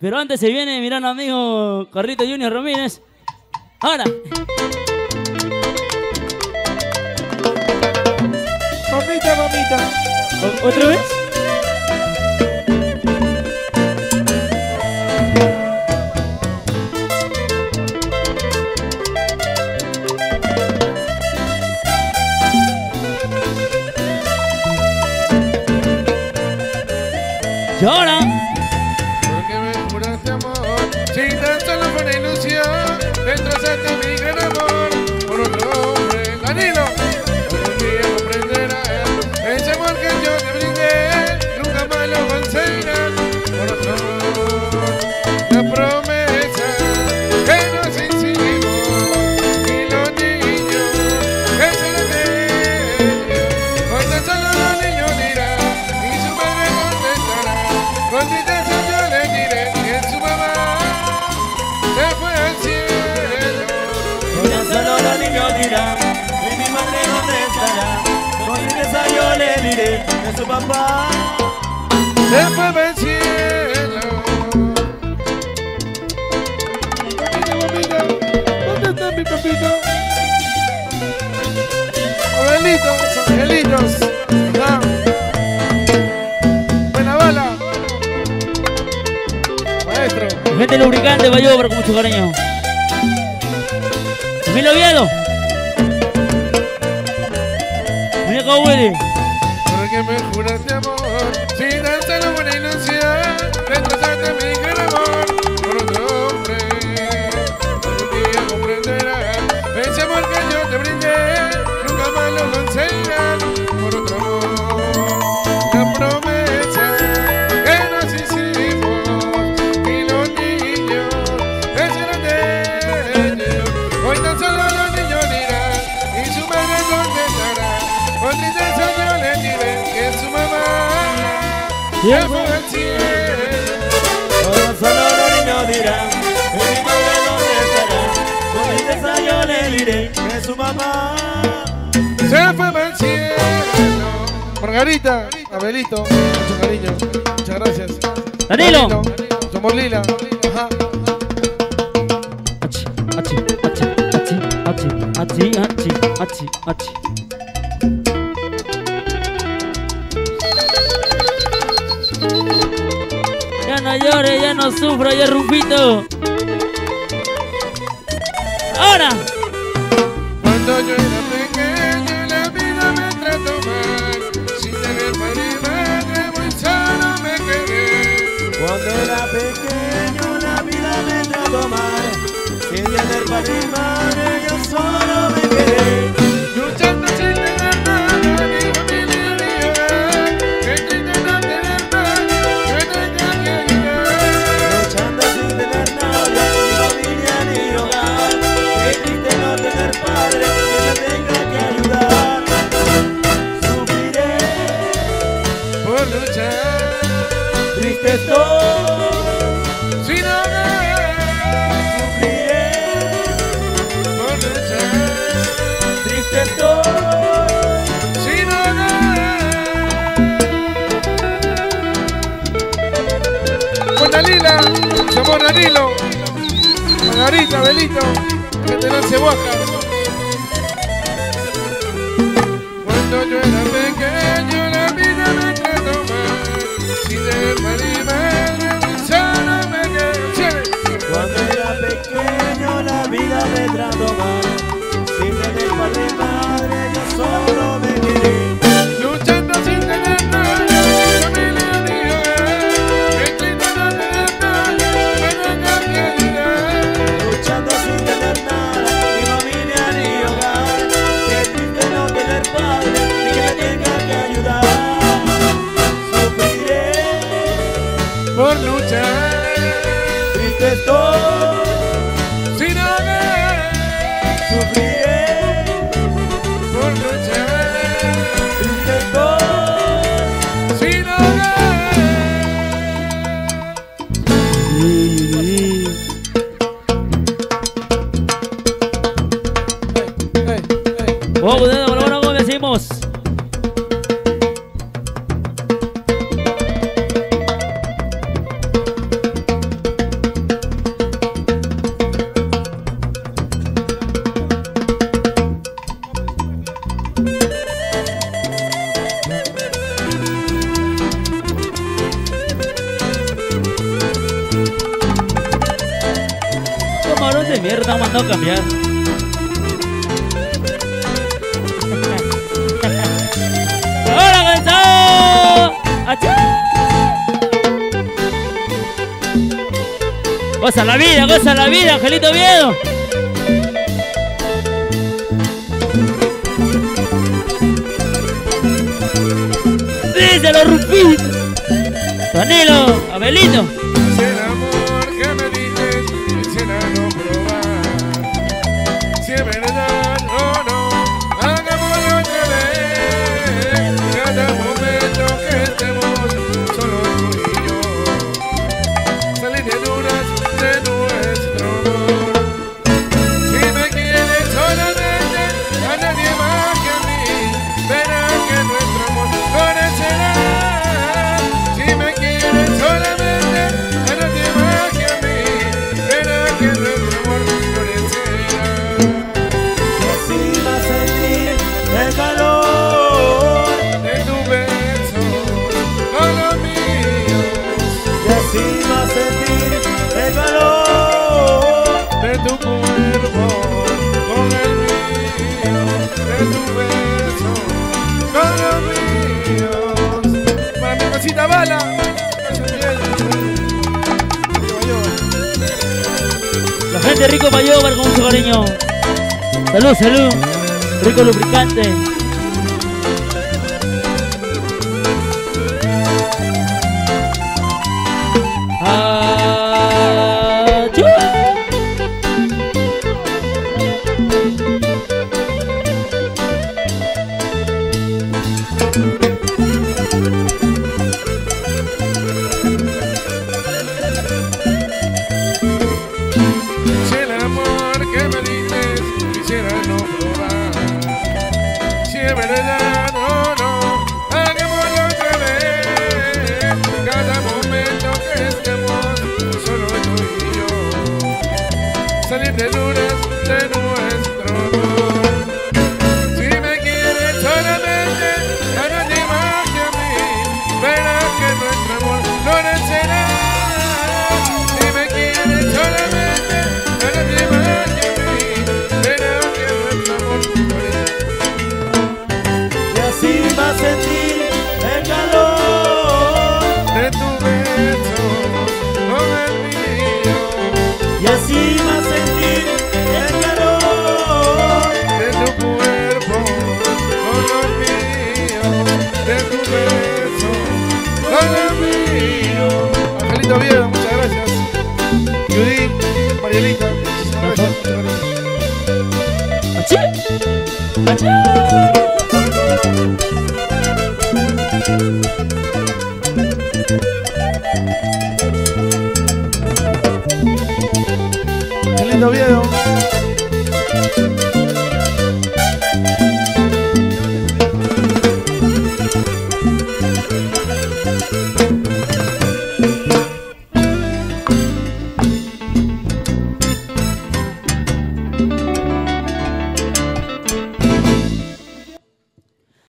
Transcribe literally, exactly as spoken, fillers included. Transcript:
Pero antes se viene mi gran amigo Carlito Junior Ramírez. Ahora. Mamita, mamita. ¿O ¿Otra vez? Y ahora. Porque me juraste amor, si tan solo fue una ilusión, destrozaste mi gran amor por otro hombre. Danilo, algún día comprenderás ese amor que yo te brindé, nunca más lo conseguirás por otro amor. La promesa que nos hicimos y los niños que se la creen, hoy tan solo los niños dirán y su madre contestará. Con tristeza yo le diré que su mamá se fue al cielo. Hoy tan solo los niños dirán y mi madre dónde estará. Con tristeza yo le diré que su papá se fue al cielo. Papito, papito, ¿dónde está mi papito? Angelitos, angelitos. Ah. Buena bala. Maestro. Gente lubricante, Bayobra con mucho cariño. Emilio Oviedo. Muñeco Willy. Porque me juraste amor, si tan solo fue una ilusión, destrozaste mi gran amor por otro hombre. Algún día comprenderás ese amor que yo te brindé, nunca más lo conseguirás por otro amor. La promesa que nos hicimos y los niños que serán de ellos, hoy tan solo los niños dirán y su madre contestará. Con tristeza yo le diré que su mamá se fue al cielo. Hoy tan solo los niños dirán y mi madre dónde estará. Con tristeza yo le diré que su mamá Se fue al cielo. Margarita, Abelito, mucho cariño, muchas gracias. Danilo. Somos Lila. Ajá. Achi, achi, achi, achi, achi, achi, achi, achi, achi. Ya no llore, ya no sufra, ya Rufito. Ahora. Cuando yo era pequeño la vida me trató mal, sin tener padre y madre muy solo me quedé. Cuando era pequeño la vida me trató mal. Sin tener padre y madre yo solo me quedé. Luchando sin tener nada, ni familia ni hogar. Qué triste no tener nada, que tenga que ayudar. Luchando sin tener nada, ni familia ni hogar. Qué triste no tener padre que me tenga que ayudar. Sufriré Por luchar, triste estoy. sin hogar. Sufriré Por luchar, triste estoy. sin hogar. Con Dalila, somos Danilo, Margarita, Belito, que te nace Oaxaca. Cuando yo era pequeño la vida me trató mal, sin tener padre y madre muy solo me quedé. Cuando era pequeño la vida me trató mal. Sin tener padre y madre yo solo me quedé. Luchando sin tener nada, ni familia ni hogar. Qué triste no tener nada, que tenga que ayudar. Luchando sin tener nada, ni familia ni hogar. Qué triste no tener padre ni que me tenga que ayudar. Sufriré Por mierda te han mandado a cambiar. ¡Ahora cansado! ¡Achá! Goza la vida, goza la vida, Angelito Viedo. Díselo, Rufito. Tonelo, Abelito. Si el amor que me dices quisiera no probar, si es verdad o no, hagámoslo otra vez. Cada momento que estemos solo tú y yo, salir de dudas de nuestro amor. Si me quieres solamente, a nadie más que a mí, verás que nuestro amor florecerá. Si me quieres solamente, a nadie más que a mí, verás que nuestro amor florecerá. Y así va a sentir el calor De tu beso con los míos, y así va a sentir el calor de tu cuerpo con el mío, de tu beso con los míos. Para mi cosita bala, La gente rico Mayobar con mucho cariño. Salud, salud. Rico lubricante. ¡Achú! Si el amor que me dices quisiera no probar, si es verdad o no, hagámoslo otra vez. Cada momento que estemos solo tú y yo, salir de dudas de nuestro amor. Si me quieres solamente, a nadie más que a mí, verás que nuestro amor florecerá. Si me quieres solamente, a nadie más que a mí, verás que nuestro amor florecerá. y así va a sentir el calor De tu beso con el mío, y así va a sentir el calor de tu cuerpo con los míos, de tu beso con los míos. Angelito Viedo, muchas gracias. Judith, Marielita, muchísimas gracias. Muchas gracias. ¡Achú! ¡Achú! Angelito Viedo.